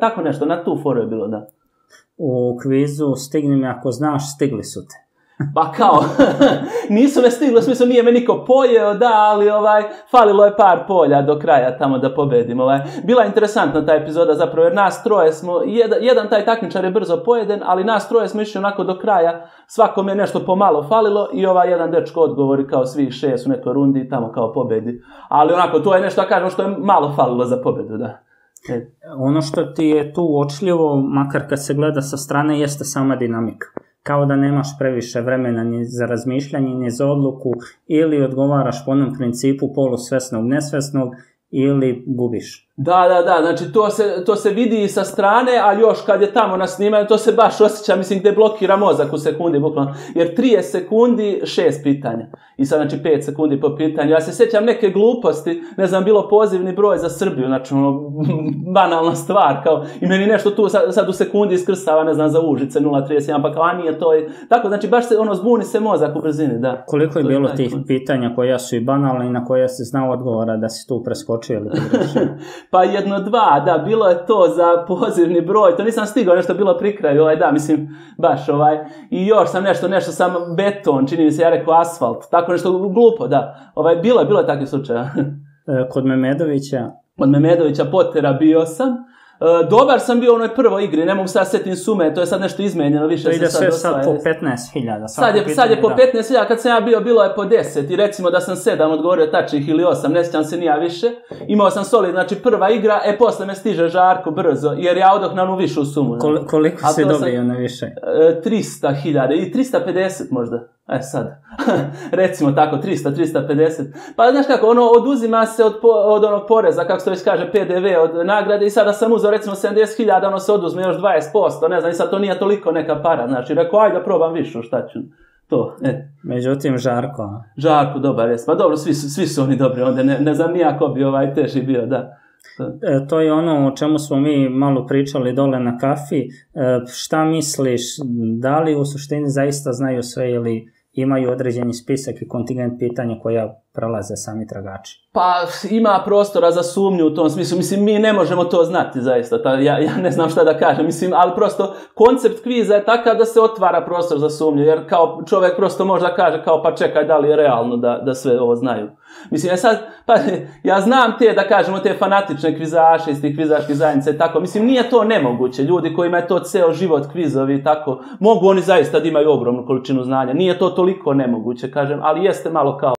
tako nešto, na tu foru je bilo, da. U kvizu stigni me ako znaš, stigli su te. Pa kao, nisu me stigli, u smislu nije me niko pojeo, da, ali falilo je par polja do kraja tamo da pobedim. Bila je interesantna ta epizoda zapravo, jer nas troje smo, jedan taj takmičar je brzo pojeden, ali nas troje smo išli onako do kraja, svakom je nešto pomalo falilo i jedan dečko odgovori kao svih 6 u nekoj rundi i tamo kao pobedi. Ali onako, to je nešto, da kažem, što je malo falilo za pobedu, da. Ono što ti je tu uočljivo, makar kad se gleda sa strane, jeste sama dinamika. Kao da nemaš previše vremena ni za razmišljanje, ni za odluku, ili odgovaraš po onom principu polusvesnog, nesvesnog, ili gubiš. Da, znači to se vidi sa strane, a još kad je tamo na snimanju, to se baš osjeća, mislim, gde blokira mozak u sekundi, bukvalno. Jer 30 sekundi, 6 pitanja. I sad, znači, 5 sekundi po pitanju. Ja se sjećam neke gluposti, ne znam, bilo pozivni broj za Srbiju, znači, banalna stvar, kao, i meni nešto tu sad u sekundi iskrsava, ne znam, za Užice 0,31, pa kao, a nije to, tako, znači, baš se, zbuni se mozak u brzini, da. Koliko je bilo tih pitanja koja su i banalne i na koja si znao odgovora da si tu preskočio ili pogrešio? Pa 1, 2, da, bilo je to za pozivni broj, to nisam stigao, nešto bilo pri kraju, da, mislim, baš, i još sam nešto sam beton, čini mi se, ja rekao asfalt, tako nešto glupo, da, bilo je takvih slučaja. Kod Memedovića? Od Memedovića Potera bio sam. Dobar sam bio u onoj prvoj igri, ne mogu sad setim sume, to je sad nešto izmenjeno, više to se sad ide sad po 15.000. Sad je po 15.000, kad sam ja bilo je po 10 i recimo da sam 7 odgovorio tačnih ili 8, ne sjećam se nija više. Imao sam solid, znači prva igra, posle me stiže Žarko brzo, jer ja odoh na onu višu sumu. Koliko si dobio na više? 300.000 i 350 možda. Sad, recimo tako, 350. Pa znaš kako, oduzima se od onog poreza, kako se već kaže, PDV od nagrade i sada sam uzeo recimo 70.000, se oduzme još 20%, ne znam, i sad to nije toliko neka para, znači, rekao, ajde da probam višu, šta ću, to, Međutim, Žarko, dobar jest, pa dobro, svi su oni dobri, onda ne znam nijako bi teži bio, da. To je ono o čemu smo mi malo pričali dole na kafi. Šta misliš, da li u suštini zaista znaju sve ili imaju određeni spisak i kontingent pitanja koja prelaze sami tragači? Pa ima prostora za sumnju u tom smislu, mislim mi ne možemo to znati zaista, ja ne znam šta da kažem, mislim, ali prosto koncept kviza je takav da se otvara prostor za sumnju, jer kao čovjek prosto možda kaže kao pa čekaj da li je realno da sve ovo znaju. Mislim, ja znam da kažemo te fanatične kvizaše iz tih kvizaških zajednica i tako, mislim nije to nemoguće, ljudi kojima je to ceo život kvizovi i tako, mogu oni zaista da imaju ogromnu količinu znanja, nije to toliko nemoguće, kažem, ali jeste malo kao